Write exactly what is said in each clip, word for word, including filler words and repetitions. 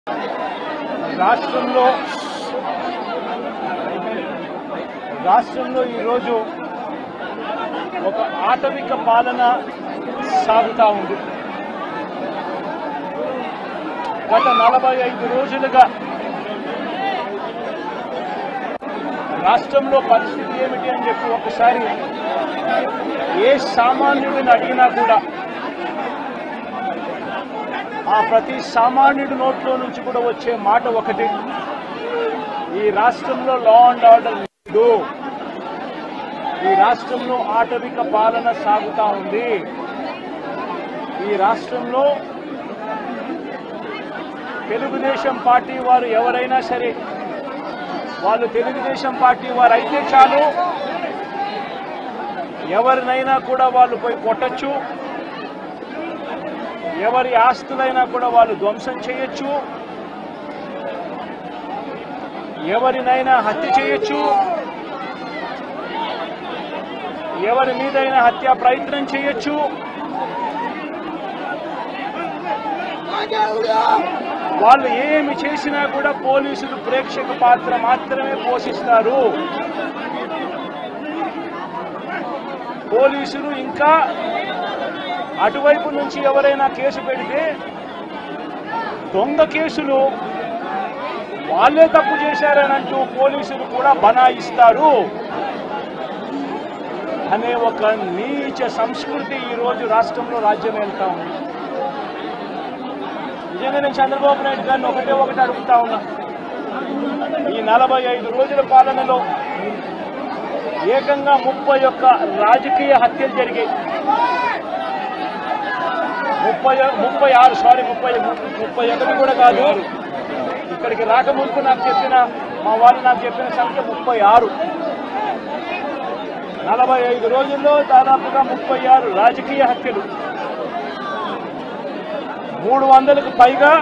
రాష్ట్రంలో రాష్ట్రంలో ఈరోజు ఒక ఆటవిక పాలన సాగుతూ ఉంది. గత నలభై ఐదు రోజులుగా రాష్ట్రంలో పరిస్థితి ఏమిటి అని చెప్పి ఒకసారి ఏ సామాన్యుడిని అడిగినా కూడా ఆ ప్రతి సామాన్యుడి నోట్లో నుంచి కూడా వచ్చే మాట ఒకటి, ఈ రాష్ట్రంలో లా అండ్ ఆర్డర్ లేదు, ఈ రాష్ట్రంలో ఆటవిక పాలన సాగుతా ఉంది, ఈ రాష్ట్రంలో తెలుగుదేశం పార్టీ వారు ఎవరైనా సరే వాళ్ళు తెలుగుదేశం పార్టీ వారు అయితే చాలు, ఎవరినైనా కూడా వాళ్ళు పోయి కొట్టచ్చు, ఎవరి ఆస్తులైనా కూడా వాళ్ళు ధ్వంసం చేయొచ్చు, ఎవరినైనా హత్య చేయొచ్చు, ఎవరి మీదైనా హత్యా ప్రయత్నం చేయొచ్చు, వాళ్ళు ఏమి చేసినా కూడా పోలీసులు ప్రేక్షక పాత్ర మాత్రమే పోషిస్తారు. పోలీసులు ఇంకా అటువైపు నుంచి ఎవరైనా కేసు పెడితే దొంగ కేసులు వాళ్ళే తప్పు చేశారని అంటూ పోలీసులు కూడా బనాయిస్తారు అనే ఒక నీచ సంస్కృతి ఈరోజు రాష్ట్రంలో రాజ్యం వెళ్తా ఉంది. నిజంగా నేను చంద్రబాబు నాయుడు గారిని ఒకటే ఒకటి అడుగుతా ఉన్నా, ఈ నలభై ఐదు రోజుల పాలనలో ఏకంగా ముప్పై ఒక్క రాజకీయ హత్యలు జరిగాయి. ముప్పై ముప్పై ఆరు సారీ ముప్పై ముప్పై ఒకటి కూడా కాదు, ఇక్కడికి రాకముందు నాకు చెప్పిన మా వాళ్ళు నాకు చెప్పిన సంఖ్య ముప్పై ఆరు. నలభై ఐదు రోజుల్లో దాదాపుగా ముప్పై ఆరు రాజకీయ హత్యలు, మూడు వందలకు పైగా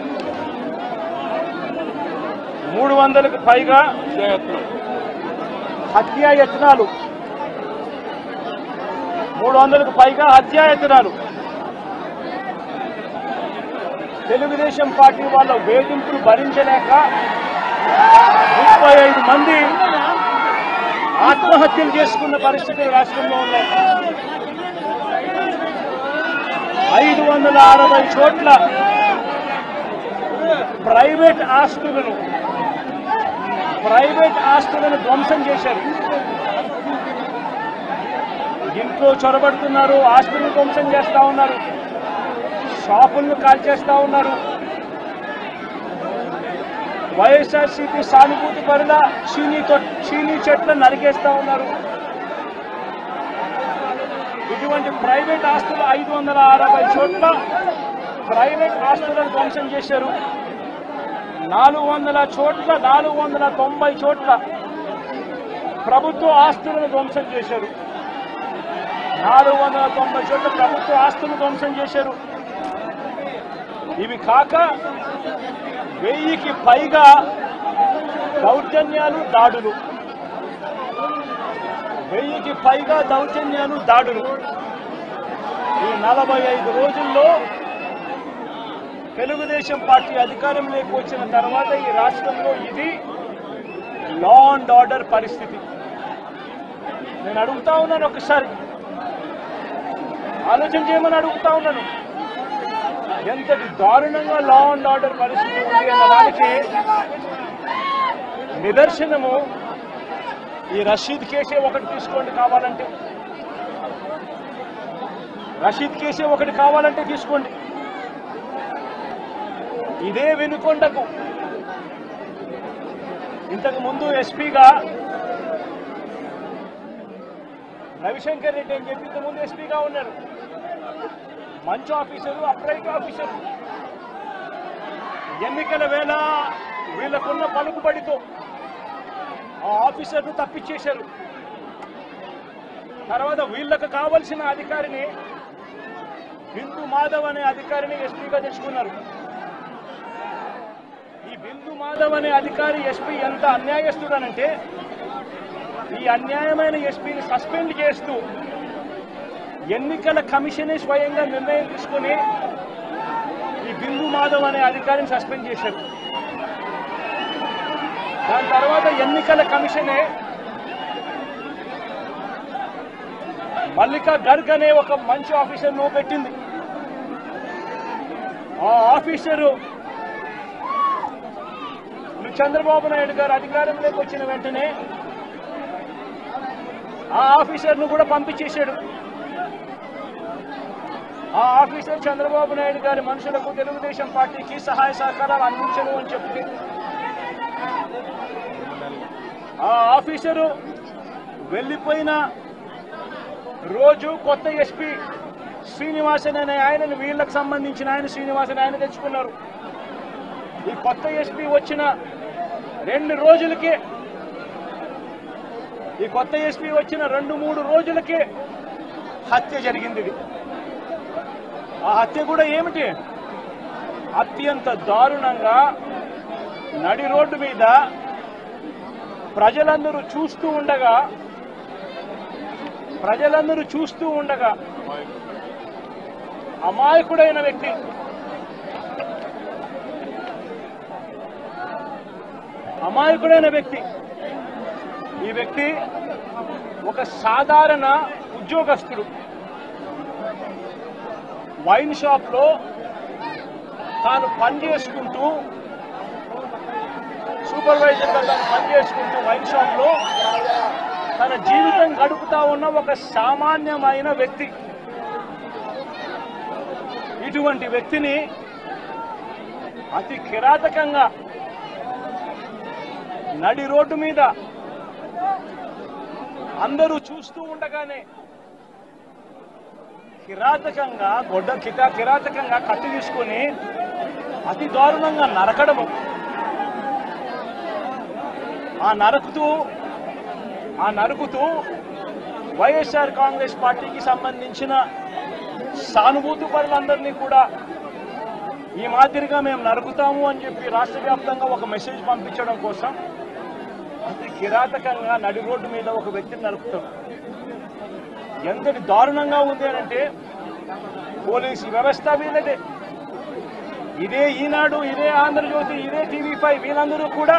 మూడు వందలకు పైగా హత్యాయత్నాలు మూడు వందలకు పైగా హత్యాయత్నాలు తెలుగుదేశం పార్టీ వాళ్ళ వేధింపులు భరించలేక ముప్పై ఐదు మంది ఆత్మహత్యలు చేసుకున్న పరిస్థితులు రాష్ట్రంలో ఉన్నాయి. ఐదు వందల అరవై చోట్ల ప్రైవేట్ ఆస్తులను ప్రైవేట్ ఆస్తులను ధ్వంసం చేశారు. ఇంట్లో చొరబడుతున్నారు, ఆస్తులను ధ్వంసం చేస్తా ఉన్నారు, షాపులను కాల్చేస్తా ఉన్నారు, వైఎస్ఆర్సీపీ సానుభూతి పరుల చీనీ చీనీ చెట్లను నరికేస్తా ఉన్నారు. ఇటువంటి ప్రైవేట్ ఆస్తులు ఐదు వందల అరవై చోట్ల ప్రైవేట్ ఆస్తులను ధ్వంసం చేశారు. నాలుగు వందల చోట్ల నాలుగు వందల తొంభై చోట్ల ప్రభుత్వ ఆస్తులను ధ్వంసం చేశారు. నాలుగు వందల తొంభై చోట్ల ప్రభుత్వ ఆస్తులను ధ్వంసం చేశారు. ఇవి కాక వెయ్యికి పైగా దౌర్జన్యాలు దాడులు వెయ్యికి పైగా దౌర్జన్యాలు దాడులు ఈ నలభై ఐదు రోజుల్లో తెలుగుదేశం పార్టీ అధికారంలోకి వచ్చిన తర్వాత ఈ రాష్ట్రంలో ఇది లా అండ్ ఆర్డర్ పరిస్థితి. నేను అడుగుతా ఉన్నాను, ఒకసారి ఆలోచన చేయమని అడుగుతా ఉన్నాను, ఎంతటి దారుణంగా లా అండ్ ఆర్డర్ పరిస్థితి ఉంది అన్న దానికి నిదర్శనము ఈ రషీద్ కేసే ఒకటి తీసుకోండి, కావాలంటే రషీద్ కేసే ఒకటి కావాలంటే తీసుకోండి. ఇదే వెనుకొండకు ఇంతకు ముందు ఎస్పీగా రవిశంకర్ రెడ్డి అని చెప్పి ఇంతకు ముందు ఎస్పీగా ఉన్నారు. మంచి ఆఫీసరు, అప్రైట్ ఆఫీసరు. ఎన్నికల వేళ వీళ్ళకున్న పలుకుబడితో ఆ ఆఫీసర్ను తప్పించేశారు. తర్వాత వీళ్ళకు కావలసిన అధికారిని బిందు మాధవ్ అనే అధికారిని ఎస్పీగా తెచ్చుకున్నారు. ఈ బిందు మాధవ్ అనే అధికారి ఎస్పీ ఎంత అన్యాయస్తుడనంటే ఈ అన్యాయమైన ఎస్పీని సస్పెండ్ చేస్తూ ఎన్నికల కమిషనే స్వయంగా నిర్ణయం తీసుకుని ఈ బిందు మాధవ్ అనే అధికారిని సస్పెండ్ చేశారు. దాని తర్వాత ఎన్నికల కమిషనే మల్లికా గర్గ్ అనే ఒక మంచి ఆఫీసర్ను పెట్టింది. ఆ ఆఫీసరు చంద్రబాబు నాయుడు గారు అధికారంలోకి వచ్చిన వెంటనే ఆ ఆఫీసర్ను కూడా పంపించేశాడు. ఆ ఆఫీసర్ చంద్రబాబు నాయుడు గారి మనుషులకు తెలుగుదేశం పార్టీకి సహాయ సహకారాలు అందించను అని చెప్పి ఆ ఆఫీసరు వెళ్ళిపోయిన రోజు కొత్త ఎస్పీ శ్రీనివాసన్ అనే ఆయనను వీళ్ళకు సంబంధించిన ఆయన శ్రీనివాసన్ ఆయన తెచ్చుకున్నారు. ఈ కొత్త ఎస్పీ వచ్చిన రెండు రోజులకే ఈ కొత్త ఎస్పీ వచ్చిన రెండు మూడు రోజులకే హత్య జరిగింది. ఇది ఆ హత్య కూడా ఏమిటి, అత్యంత దారుణంగా నడి రోడ్డు మీద ప్రజలందరూ చూస్తూ ఉండగా ప్రజలందరూ చూస్తూ ఉండగా అమాయకుడైన వ్యక్తి అమాయకుడైన వ్యక్తి ఈ వ్యక్తి ఒక సాధారణ ఉద్యోగస్తుడు. వైన్ షాప్ లో తాను పనిచేసుకుంటూ సూపర్వైజర్ గా తాను పనిచేసుకుంటూ వైన్ షాప్ లో తన జీవితం గడుపుతా ఉన్న ఒక సామాన్యమైన వ్యక్తి. ఇటువంటి వ్యక్తిని అతి కిరాతకంగా నడి రోడ్డు మీద అందరూ చూస్తూ ఉండగానే కిరాతకంగా గొడ్డ కిటా కిరాతకంగా కత్తి తీసుకొని అతి దారుణంగా నరకడము. ఆ నరుకుతూ ఆ నరుకుతూ వైఎస్ఆర్ కాంగ్రెస్ పార్టీకి సంబంధించిన సానుభూతి పరులందరినీ కూడా ఈ మాదిరిగా మేము నరుకుతాము అని చెప్పి రాష్ట్ర వ్యాప్తంగా ఒక మెసేజ్ పంపించడం కోసం అతి కిరాతకంగా నడి రోడ్డు మీద ఒక వ్యక్తిని నరుకుతాం. ఎంతటి దారుణంగా ఉంది అంటే పోలీసు వ్యవస్థ వీళ్ళదే. ఇదే ఈనాడు, ఇదే ఆంధ్రజ్యోతి, ఇదే టీవీ ఫైవ్ వీళ్ళందరూ కూడా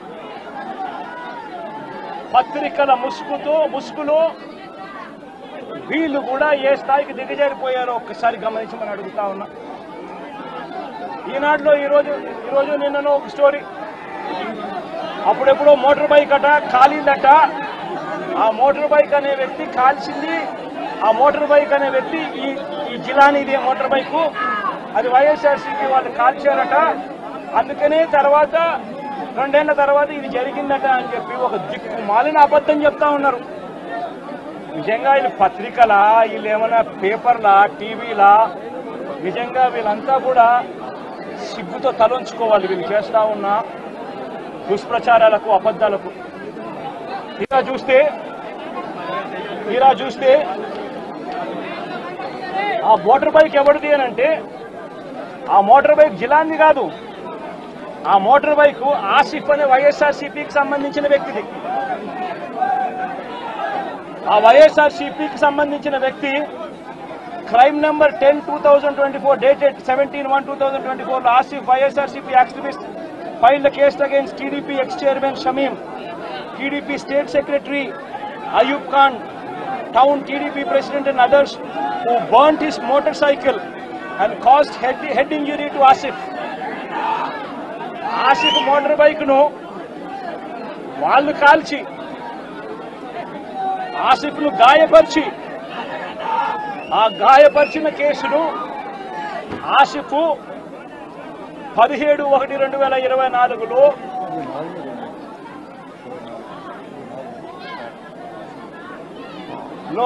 పత్రికల ముసుగుతో ముసుగులో వీళ్ళు కూడా ఏ స్థాయికి దిగజారిపోయారో ఒక్కసారి గమనించమని అడుగుతా ఉన్నా. ఈనాడులో ఈరోజు ఈరోజు నిన్నను ఒక స్టోరీ, అప్పుడెప్పుడో మోటార్ బైక్ అట కాలిందట. ఆ మోటార్ బైక్ అనే వ్యక్తి కాల్చింది. ఆ మోటార్ బైక్ అనే వ్యక్తి ఈ ఈ జిలానీదే మోటార్ బైకు, అది వైఎస్ఆర్సీపీ వాళ్ళు కాల్చారట. అందుకనే తర్వాత రెండేళ్ల తర్వాత ఇది జరిగిందట అని చెప్పి ఒక దిక్కు మాలిన అబద్ధం చెప్తా ఉన్నారు. నిజంగా వీళ్ళు పత్రికలా, వీళ్ళు ఏమైనా పేపర్లా, టీవీలా? నిజంగా వీళ్ళంతా కూడా సిగ్గుతో తలంచుకోవాలి వీళ్ళు చేస్తా ఉన్న దుష్ప్రచారాలకు, అబద్ధాలకు. తీరా చూస్తే తీరా చూస్తే ఆ మోటార్ బైక్ ఎవరిది అని అంటే ఆ మోటార్ బైక్ జిలాంది కాదు. ఆ మోటార్ బైక్ ఆసిఫ్ అనే వైఎస్ఆర్సీపీకి సంబంధించిన వ్యక్తిది. ఆ వైఎస్ఆర్సీపీకి సంబంధించిన వ్యక్తి crime number ten two thousand twenty four dated seventeen one two thousand twenty four లో Asif YSRCP activist filed a case against T D P ex-chairman Shamim, T D P state secretary Ayub Khan, town T D P president and others who burnt his motorcycle and caused head, head injury to Asif. Asif motor bike nu వాళ్ళు కాల్చి ఆసిఫ్ ను గాయపరిచి ఆ గాయపరిచిన కేసును ఆసిఫ్ పదిహేడు ఒకటి రెండు వేల ఇరవై నాలుగులో లో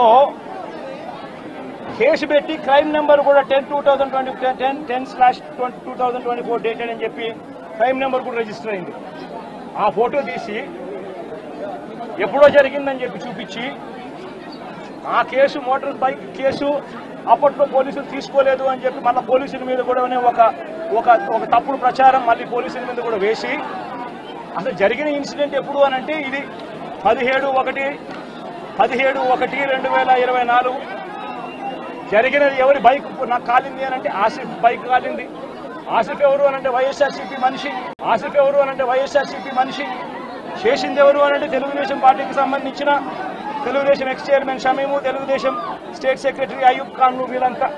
కేసు పెట్టి క్రైమ్ నెంబర్ కూడా ten two thousand twenty ten ten slash two thousand twenty four dated అని చెప్పి క్రైమ్ నెంబర్ కూడా రిజిస్టర్ అయింది. ఆ ఫోటో తీసి ఎప్పుడో జరిగిందని చెప్పి చూపించి ఆ కేసు మోటార్ బైక్ కేసు అప్పట్లో పోలీసులు తీసుకోలేదు అని చెప్పి మళ్ళీ పోలీసుల మీద కూడా ఒక ఒక ఒక తప్పుడు ప్రచారం మళ్ళీ పోలీసుల మీద కూడా వేసి అసలు జరిగిన ఇన్సిడెంట్ ఎప్పుడు అని అంటే ఇది పదిహేడు ఒకటి పదిహేడు ఒకటి రెండు వేల ఇరవై నాలుగు జరిగినది. ఎవరి బైక్ నాకు కాలింది అని అంటే ఆసిఫ్ బైక్ కాలింది. ఆసిఫ్ ఎవరు అనంటే వైఎస్ఆర్సీపీ మనిషి ఆసిఫ్ ఎవరు అనంటే వైఎస్ఆర్సీపీ మనిషి చేసింది ఎవరు అనంటే తెలుగుదేశం పార్టీకి సంబంధించిన Telugudesam ex chairman Shamim, Telugudesam state secretary Ayub Khan, వీళ్ళంతా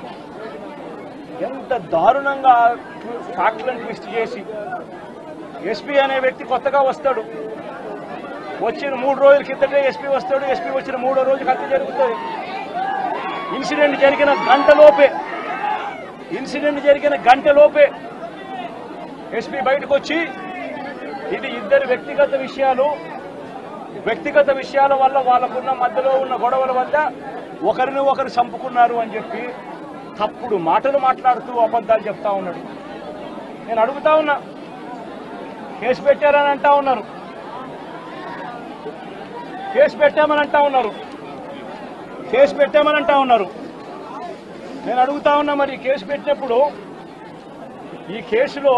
ఎంత దారుణంగా ఫ్యాక్ట్లను ట్విస్ట్ చేసి ఎస్పీ అనే వ్యక్తి కొత్తగా వస్తాడు, వచ్చిన మూడు రోజుల కిందటే ఎస్పీ వస్తాడు, ఎస్పీ వచ్చిన మూడో రోజు హత్య జరుగుతుంది. ఇన్సిడెంట్ జరిగిన గంటలోపే ఇన్సిడెంట్ జరిగిన గంటలోపే ఎస్పీ బయటకు వచ్చి ఇది ఇద్దరు వ్యక్తిగత విషయాలు, వ్యక్తిగత విషయాల వల్ల వాళ్ళకున్న మధ్యలో ఉన్న గొడవల వల్ల ఒకరిని ఒకరు చంపుకున్నారు అని చెప్పి తప్పుడు మాటలు మాట్లాడుతూ అబద్ధాలు చెప్తా ఉన్నాడు. నేను అడుగుతా ఉన్నా, కేసు పెట్టారని అంటా ఉన్నారు, కేసు పెట్టామని అంటా ఉన్నారు కేసు పెట్టామని అంటా ఉన్నారు నేను అడుగుతా ఉన్నా, మరి కేసు పెట్టినప్పుడు ఈ కేసులో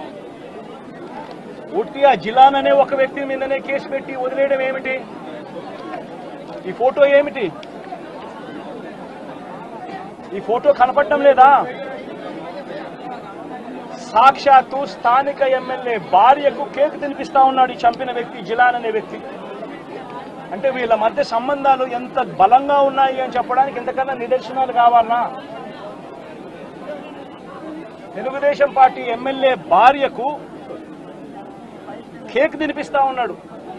ఉట్టి ఆ జిలాన్ అనే ఒక వ్యక్తి మీదనే కేసు పెట్టి వదిలేయడం ఏమిటి? ఈ ఫోటో ఏమిటి? ఈ ఫోటో కనపడటం లేదా? సాక్షాత్తు స్థానిక ఎమ్మెల్యే భార్యకు కేక్ తినిపిస్తా ఉన్నాడు ఈ చంపిన వ్యక్తి, జిలాన్ అనే వ్యక్తి. అంటే వీళ్ళ మధ్య సంబంధాలు ఎంత బలంగా ఉన్నాయి అని చెప్పడానికి ఎంతకన్నా నిదర్శనాలు కావాలన్నా? తెలుగుదేశం పార్టీ ఎమ్మెల్యే భార్యకు కేక్ తినిపిస్తా ఉన్నాడు.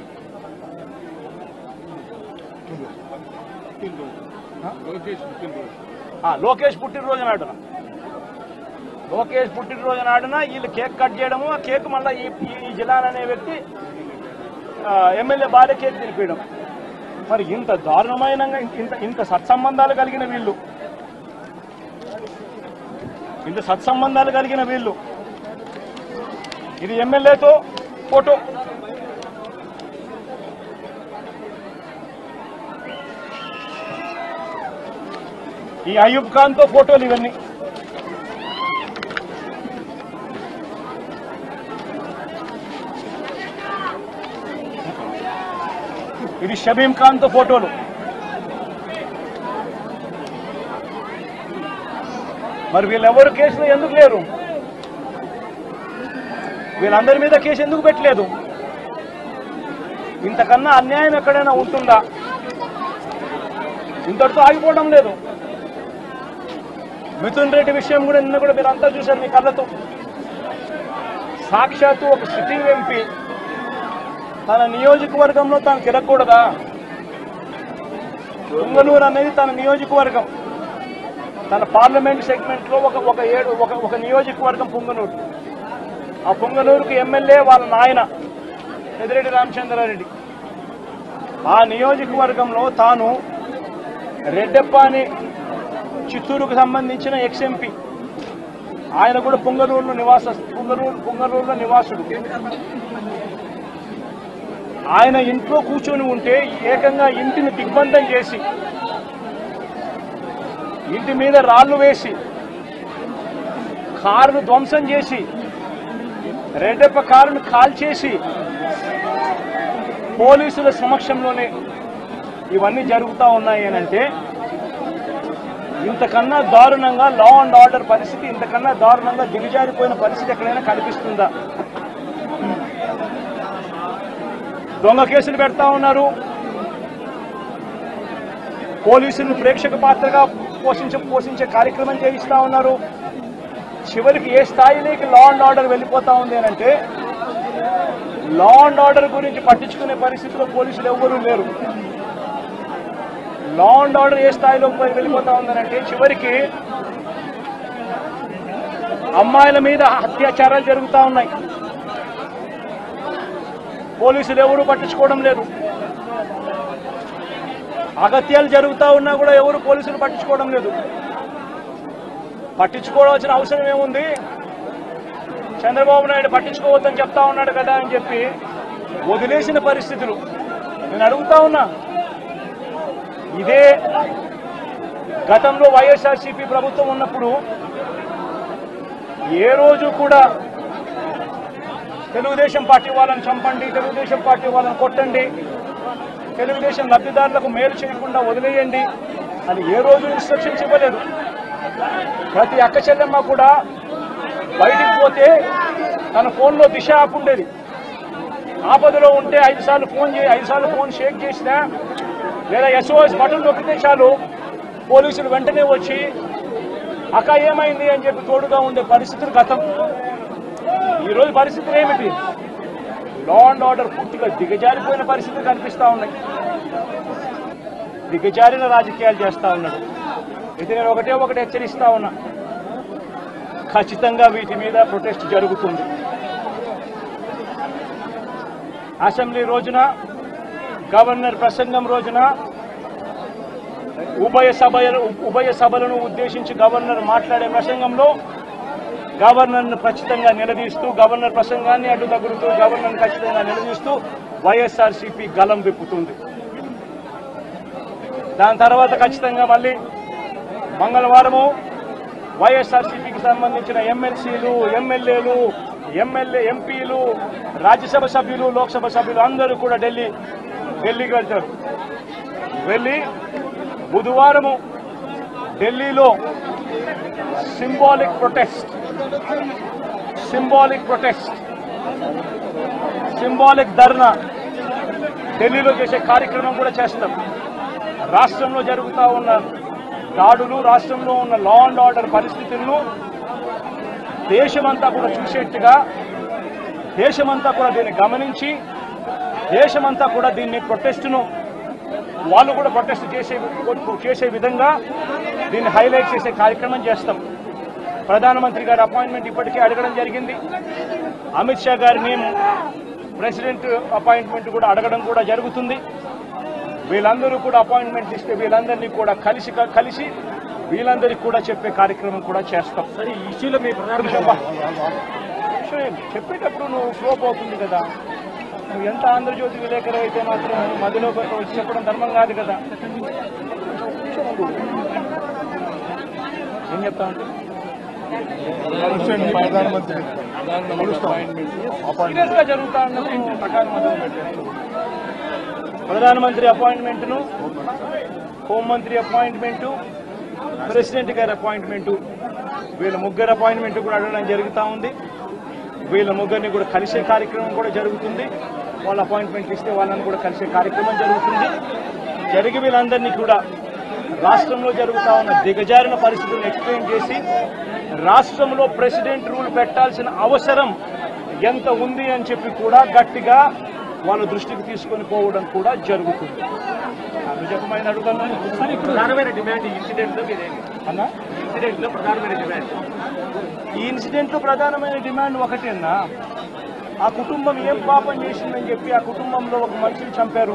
లోకేష్ పుట్టినరోజు నాడున లోకేష్ పుట్టినరోజు నాడున వీళ్ళు కేక్ కట్ చేయడము, ఆ కేక్ మళ్ళీ ఈ జిలాన్ అనే వ్యక్తి ఎమ్మెల్యే భార్య కేక్ తినిపించడం. మరి ఇంత దారుణమైన ఇంత ఇంత సత్సంబంధాలు కలిగిన వీళ్ళు ఇంత సత్సంబంధాలు కలిగిన వీళ్ళు ఇది ఎమ్మెల్యేతో ఫోటో, ఈ అయూబ్ ఖాన్ తో ఫోటోలు, ఇవన్నీ ఇది షమీం ఖాన్ తో ఫోటోలు. మరి వీళ్ళెవరు కేసులో ఎందుకు లేరు? వీళ్ళందరి మీద కేసు ఎందుకు పెట్టలేదు? ఇంతకన్నా అన్యాయం ఎక్కడైనా ఉంటుందా? ఇంతటితో ఆగిపోవడం లేదు. మిథున్ రెడ్డి విషయం కూడా నిన్న కూడా మీరు అంతా చూశారు మీ కళ్ళతో. సాక్షాత్తు ఒక సిట్టింగ్ ఎంపీ తన నియోజకవర్గంలో తాను తిరగకూడదా? పుంగనూరు అనేది తన నియోజకవర్గం, తన పార్లమెంట్ సెగ్మెంట్ లో ఒక ఒక ఏడు ఒక ఒక నియోజకవర్గం పుంగనూరు. ఆ పుంగనూరుకు ఎమ్మెల్యే వాళ్ళ నాయన పెద్దిరెడ్డి రామచంద్రారెడ్డి. ఆ నియోజకవర్గంలో తాను రెడ్డెప్పని చిత్తూరుకు సంబంధించిన ఎక్స్ ఎంపీ, ఆయన కూడా పుంగనూరులో నివాస పుంగనూరు పుంగనూరులో నివాసుడు. ఆయన ఇంట్లో కూర్చొని ఉంటే ఏకంగా ఇంటిని దిగ్బంధం చేసి, ఇంటి మీద రాళ్లు వేసి, కారును ధ్వంసం చేసి, రెడ్డెప్ప కారును కాల్చేసి పోలీసుల సమక్షంలోనే ఇవన్నీ జరుగుతూ ఉన్నాయి అనంటే ఇంతకన్నా దారుణంగా లా అండ్ ఆర్డర్ పరిస్థితి, ఇంతకన్నా దారుణంగా దిగజారిపోయిన పరిస్థితి ఎక్కడైనా కనిపిస్తుందా? దొంగ కేసులు పెడతా ఉన్నారు, పోలీసులను ప్రేక్షక పాత్రగా పోషించ పోషించే కార్యక్రమం చేయిస్తా ఉన్నారు. చివరికి ఏ స్థాయిలోకి లా అండ్ ఆర్డర్ వెళ్ళిపోతా ఉంది అంటే లా అండ్ ఆర్డర్ గురించి పట్టించుకునే పరిస్థితిలో పోలీసులు ఎవరూ లేరు. లా అండ్ ఆర్డర్ ఏ స్థాయిలో వెళ్ళిపోతా ఉందనంటే చివరికి అమ్మాయిల మీద అత్యాచారాలు జరుగుతూ ఉన్నాయి, పోలీసులు ఎవరూ పట్టించుకోవడం లేదు. అగత్యాలు జరుగుతూ ఉన్నా కూడా ఎవరు పోలీసులు పట్టించుకోవడం లేదు. పట్టించుకోవాల్సిన అవసరం ఏముంది? చంద్రబాబు నాయుడు పట్టించుకోవద్దని చెప్తా ఉన్నాడు కదా అని చెప్పి వదిలేసిన పరిస్థితులు. నేను అడుగుతా ఉన్నా, ఇదే గతంలో వైఎస్ఆర్సీపీ ప్రభుత్వం ఉన్నప్పుడు ఏ రోజు కూడా తెలుగుదేశం పార్టీ వాళ్ళని చంపండి, తెలుగుదేశం పార్టీ వాళ్ళని కొట్టండి, తెలుగుదేశం లబ్ధిదారులకు మేలు చేయకుండా వదిలేయండి అని ఏ రోజు ఇన్స్ట్రక్షన్స్ ఇవ్వలేదు. ప్రతి అక్క చెల్లెమ్మ కూడా బయటికి పోతే తన ఫోన్లో దిశ యాప్ ఉండేది. ఆపదలో ఉంటే ఐదు సార్లు ఫోన్ చే ఐదు సార్లు ఫోన్ షేక్ చేసినా లేదా ఎస్ఓఎస్ బటన్ నొక్కితే చాలు పోలీసులు వెంటనే వచ్చి అక్క ఏమైంది అని చెప్పి తోడుగా ఉండే పరిస్థితులు గతం. ఈరోజు పరిస్థితులు ఏమిటి? లా అండ్ ఆర్డర్ పూర్తిగా దిగజారిపోయిన పరిస్థితులు కనిపిస్తా ఉన్నాయి. దిగజారిన రాజకీయాలు చేస్తా ఉన్నాడు. అయితే నేను ఒకటే ఒకటి హెచ్చరిస్తా ఉన్నా, ఖచ్చితంగా వీటి మీద ప్రొటెస్ట్ జరుగుతుంది. అసెంబ్లీ రోజున, గవర్నర్ ప్రసంగం రోజున ఉభయ సభ ఉభయ సభలను ఉద్దేశించి గవర్నర్ మాట్లాడే ప్రసంగంలో గవర్నర్ను ఖచ్చితంగా నిలదీస్తూ, గవర్నర్ ప్రసంగాన్ని అడ్డు తగులుతూ గవర్నర్ను ఖచ్చితంగా నిలదీస్తూ వైఎస్ఆర్సీపీ గలం విప్పుతుంది. దాని తర్వాత ఖచ్చితంగా మళ్ళీ మంగళవారము వైఎస్ఆర్సీపీకి సంబంధించిన ఎమ్మెల్సీలు, ఎమ్మెల్యేలు, ఎమ్మెల్యే ఎంపీలు, రాజ్యసభ సభ్యులు, లోక్సభ సభ్యులు అందరూ కూడా ఢిల్లీ ఢిల్లీకి వెళ్తారు. వెళ్ళి బుధవారము ఢిల్లీలో symbolic protest symbolic protest symbolic dharna ఢిల్లీలో చేసే కార్యక్రమం కూడా చేస్తాం. రాష్ట్రంలో జరుగుతూ ఉన్న దాడులు, రాష్ట్రంలో ఉన్న లా అండ్ ఆర్డర్ పరిస్థితులను దేశమంతా కూడా చూసేట్టుగా, దేశమంతా కూడా దీన్ని గమనించి, దేశమంతా కూడా దీన్ని ప్రొటెస్ట్ను వాళ్ళు కూడా ప్రొటెస్ట్ చేసే చేసే విధంగా దీన్ని హైలైట్ చేసే కార్యక్రమం చేస్తాం. ప్రధానమంత్రి గారి అపాయింట్మెంట్ ఇప్పటికే అడగడం జరిగింది. అమిత్ షా గారిని ప్రెసిడెంట్ అపాయింట్మెంట్ కూడా అడగడం కూడా జరుగుతుంది. వీళ్ళందరూ కూడా అపాయింట్మెంట్ ఇస్తే వీళ్ళందరినీ కూడా కలిసి కలిసి వీళ్ళందరికీ కూడా చెప్పే కార్యక్రమం కూడా చేస్తాం. సరే, ఈ ఇష్యూలో మీ చెప్పేటప్పుడు నువ్వు ఫ్లోప్ అవుతుంది కదా. నువ్వు ఎంత ఆంధ్రజ్యోతి విలేకరు అయితే మాత్రం మధ్యలో వచ్చి చెప్పడం ధర్మం కాదు కదా. ఏం చెప్తా అంటే సీరియస్ గా జరుగుతా ఉన్నప్పుడు ప్రకారం మొదలు పెట్టారు. ప్రధానమంత్రి అపాయింట్మెంట్ను, హోంమంత్రి అపాయింట్మెంటు, ప్రెసిడెంట్ గారి అపాయింట్మెంటు, వీళ్ళ ముగ్గురు అపాయింట్మెంట్ కూడా అడగడం జరుగుతూ ఉంది. వీళ్ళ ముగ్గురిని కూడా కలిసే కార్యక్రమం కూడా జరుగుతుంది. వాళ్ళ అపాయింట్మెంట్ ఇస్తే వాళ్ళని కూడా కలిసే కార్యక్రమం జరుగుతుంది. జరిగి వీళ్ళందరినీ కూడా రాష్ట్రంలో జరుగుతూ ఉన్న దిగజారిన పరిస్థితులను ఎక్స్ప్లెయిన్ చేసి రాష్ట్రంలో ప్రెసిడెంట్ రూల్ పెట్టాల్సిన అవసరం ఎంత ఉంది అని చెప్పి కూడా గట్టిగా వాళ్ళ దృష్టికి తీసుకొని పోవడం కూడా జరుగుతుంది. నిజమైన అడుగుతున్నాను. ప్రధానమైన డిమాండ్ ఈ ఇన్సిడెంట్లో అన్నా ఇన్సిడెంట్లో ప్రధానమైన డిమాండ్ ఈ ఇన్సిడెంట్లో ప్రధానమైన డిమాండ్ ఒకటేనా, ఆ కుటుంబం ఏం పాపం చేసిందని చెప్పి ఆ కుటుంబంలో ఒక మనిషిని చంపారు.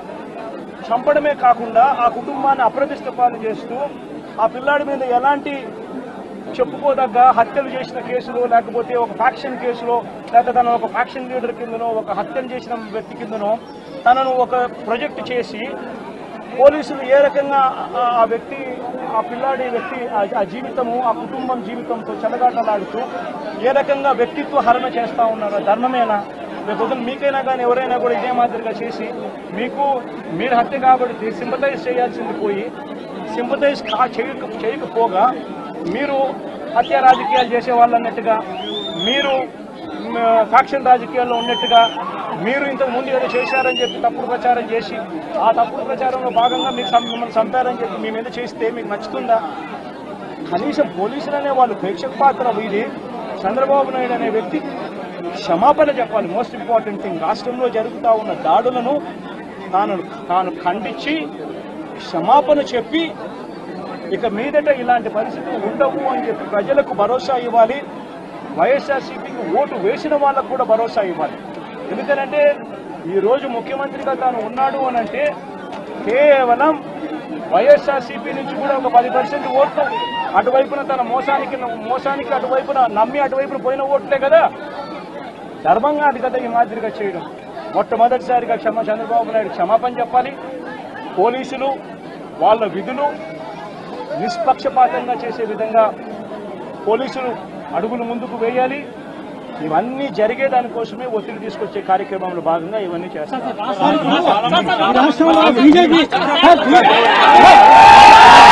చంపడమే కాకుండా ఆ కుటుంబాన్ని అప్రతిష్ట పాలు చేస్తూ ఆ పిల్లాడి మీద ఎలాంటి చెప్పుకోదగ్గ హత్యలు చేసిన కేసులో, లేకపోతే ఒక ఫ్యాక్షన్ కేసులో, లేకపోతే తన ఒక ఫ్యాక్షన్ లీడర్ కిందనో, ఒక హత్యలు చేసిన వ్యక్తి కిందనో తనను ఒక ప్రాజెక్ట్ చేసి పోలీసులు ఏ రకంగా ఆ వ్యక్తి, ఆ పిల్లాడి వ్యక్తి ఆ జీవితము, ఆ కుటుంబం జీవితంతో చెలగాటలాడుతూ ఏ రకంగా వ్యక్తిత్వ హరణ చేస్తా ఉన్నారు. ధర్మమేనా? రేపు మీకైనా కానీ ఎవరైనా కూడా ఇదే మాదిరిగా చేసి మీకు మీరు హత్య కాబట్టి సింపతైజ్ చేయాల్సింది పోయి సింపతైజ్ చేయక చేయకపోగా మీరు హత్య రాజకీయాలు చేసే వాళ్ళు అన్నట్టుగా, మీరు ఫ్యాక్షన్ రాజకీయాల్లో ఉన్నట్టుగా, మీరు ఇంతకు ముందు ఏదో చేశారని చెప్పి తప్పుడు ప్రచారం చేసి ఆ తప్పుడు ప్రచారంలో భాగంగా మీకు మిమ్మల్ని చంపారని చెప్పి మీ మీద చేస్తే మీకు నచ్చుతుందా? కనీసం పోలీసులు అనే వాళ్ళు ప్రేక్షక పాత్ర వీడి చంద్రబాబు నాయుడు అనే వ్యక్తి క్షమాపణ చెప్పాలి. మోస్ట్ ఇంపార్టెంట్ థింగ్, రాష్ట్రంలో జరుగుతూ ఉన్న దాడులను తాను తాను ఖండించి క్షమాపణ చెప్పి ఇక మీదట ఇలాంటి పరిస్థితులు ఉండవు అని చెప్పి ప్రజలకు భరోసా ఇవ్వాలి. వైఎస్ఆర్సీపీకి ఓటు వేసిన వాళ్ళకు కూడా భరోసా ఇవ్వాలి. ఎందుకనంటే ఈరోజు ముఖ్యమంత్రిగా తాను ఉన్నాడు అని అంటే కేవలం వైఎస్ఆర్సీపీ నుంచి కూడా ఒక పది పర్సెంట్ ఓట్లు అటువైపున తన మోసానికి మోసానికి అటువైపున నమ్మి అటువైపున పోయిన ఓట్లే కదా. ధర్మంగా అది కదా ఈ మాదిరిగా చేయడం. మొట్టమొదటిసారిగా క్షమ చంద్రబాబు నాయుడు క్షమాపణ చెప్పాలి. పోలీసులు వాళ్ళ విధులు నిష్పక్షపాతంగా చేసే విధంగా పోలీసులు అడుగులు ముందుకు వేయాలి. ఇవన్నీ జరిగే దానికోసమే ఒత్తిడి తీసుకొచ్చే కార్యక్రమంలో భాగంగా ఇవన్నీ చేస్తారు.